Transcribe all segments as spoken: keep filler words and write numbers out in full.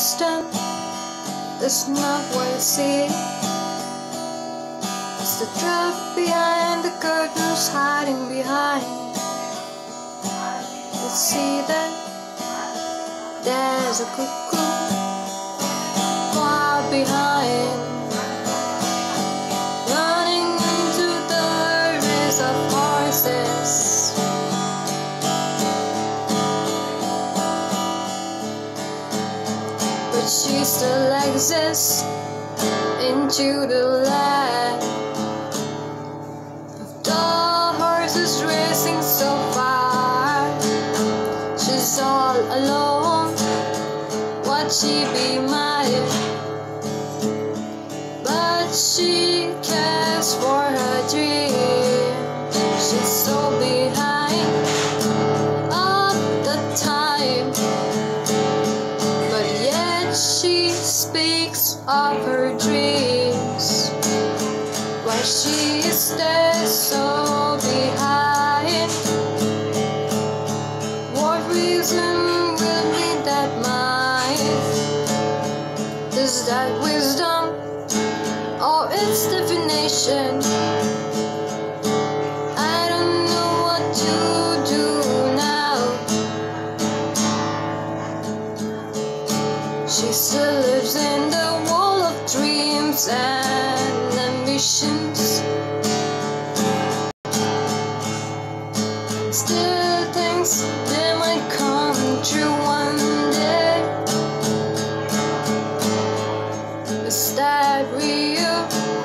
wisdom is not what I see. It's the truth behind the curtains hiding behind. Let's see that there's a cuckoo far behind, running into the race of horses. But she still exists into the land of the horses racing so far. She's all alone, what she be mine, but she cares for her dream. She's so behind all the time, but yet she speaks of her dreams. Why she is there so behind? What reason will be that mine? Is that wisdom or its definition? I don't know what to do now. She still lives in the world of dreams and ambitions, still thinks they might come true one day. Is that real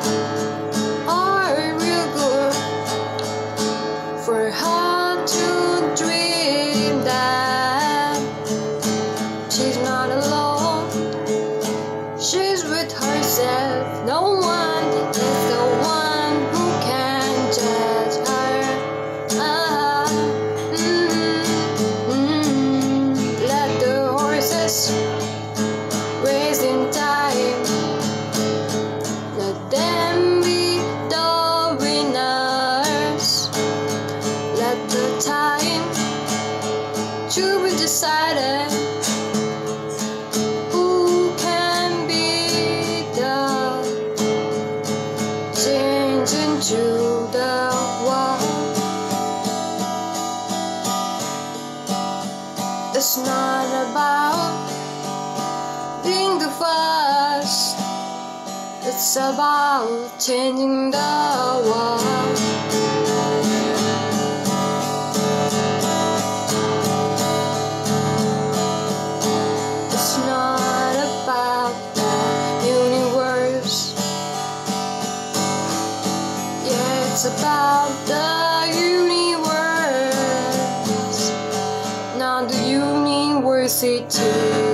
or real good for her to dream that she's not alone? She's with herself. No one is the one who can judge her. Ah, mm, mm. Let the horses race in time. Let them be the winners. Let the time to be decided. Who can be the change into the world? It's not about being the first, it's about changing the world. It's not about the universe, yeah, it's about the universe, not the university.